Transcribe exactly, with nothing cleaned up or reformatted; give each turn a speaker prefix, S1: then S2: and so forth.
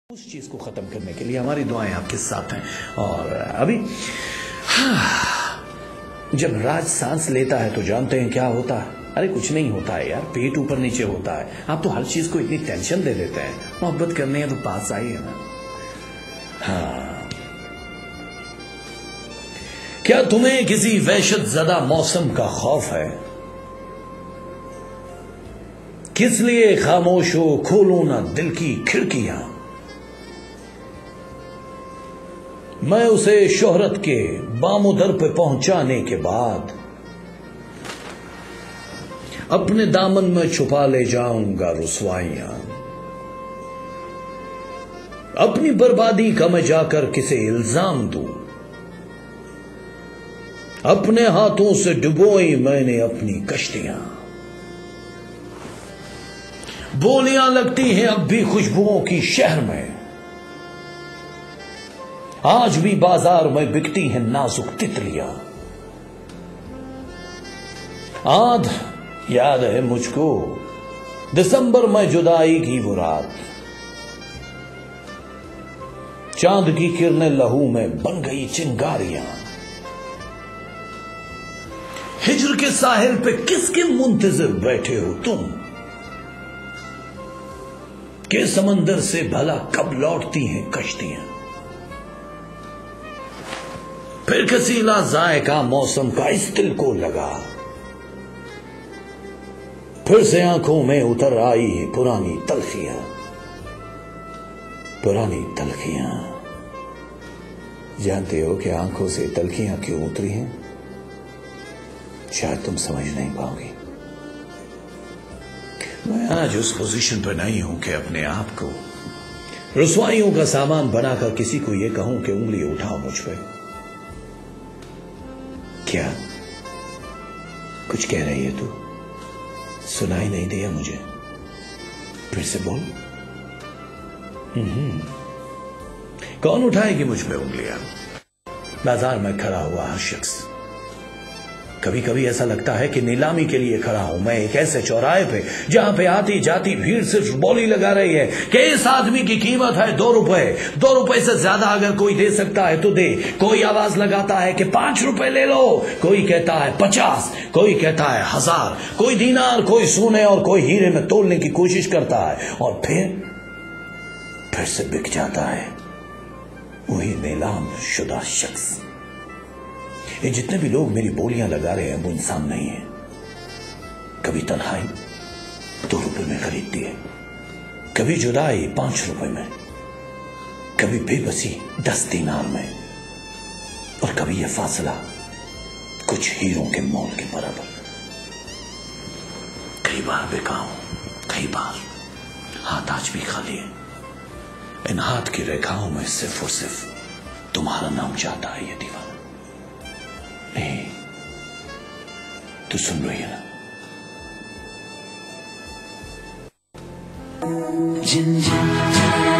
S1: उस चीज को खत्म करने के लिए हमारी दुआएं आपके साथ हैं। और अभी जब राज सांस लेता है तो जानते हैं क्या होता है? अरे कुछ नहीं होता है यार, पेट ऊपर नीचे होता है। आप तो हर चीज को इतनी टेंशन दे देते हैं। मोहब्बत करने हैं तो पास आई है ना। हाँ, क्या तुम्हें किसी वहशत ज़दा मौसम का खौफ है? किस लिए खामोश हो, खोलो ना दिल की खिड़कियां। मैं उसे शोहरत के बामुदर पे पहुंचाने के बाद अपने दामन में छुपा ले जाऊंगा रुसवाइयां। अपनी बर्बादी का मैं जाकर किसे इल्जाम दूं? अपने हाथों से डुबोई मैंने अपनी कश्तियां। बोलियां लगती हैं अब भी खुशबुओं की शहर में। आज भी बाजार में बिकती हैं नाजुक तितलियां। आध याद है मुझको दिसंबर में जुदाई की वो रात। चांद की किरणें लहू में बन गई चिंगारियां। हिज्र के साहिल पे किसके मुंतज़िर बैठे हो तुम? के समंदर से भला कब लौटती हैं कश्तियां? फिर कसीला जायका मौसम का इस दिल को लगा। फिर से आंखों में उतर आई पुरानी तलखियां। पुरानी तलखियां। जानते हो कि आंखों से तलखियां क्यों उतरी हैं? शायद तुम समझ नहीं पाओगी। मैं आज उस पोजीशन पर नहीं हूं कि अपने आप को रुसवाइयों का सामान बनाकर किसी को यह कहूं कि उंगली उठाओ मुझ पे। क्या कुछ कह रही है तू? सुनाई नहीं दिया मुझे? फिर से बोल। हम्म कौन उठाएगी मुझ पे उंगलियां? बाजार में खड़ा हुआ हर शख्स। कभी कभी ऐसा लगता है कि नीलामी के लिए खड़ा हूं मैं एक ऐसे चौराहे पे जहां पे आती जाती भीड़ सिर्फ बोली लगा रही है कि इस आदमी की कीमत है दो रुपए। दो रुपए से ज्यादा अगर कोई दे सकता है तो दे। कोई आवाज लगाता है कि पांच रुपए ले लो, कोई कहता है पचास, कोई कहता है हजार, कोई दीनार, कोई सोने और कोई हीरे में तोलने की कोशिश करता है और फिर फिर से बिक जाता है वही नीलाम शुदा शख्स। ये जितने भी लोग मेरी बोलियां लगा रहे हैं वो इंसान नहीं है। कभी तन्हाई दो रुपए में खरीदती है, कभी जुदाई पांच रुपए में, कभी बेबसी दस दीनार में, और कभी यह फासला कुछ हीरों के मोल के बराबर। कई बार बिका हूं, कई बार हाथ आज भी खाली है। इन हाथ की रेखाओं में सिर्फ और सिर्फ तुम्हारा नाम चाहता है ये दीवाना। नहीं, तू सुन रही है ना? जिन जिन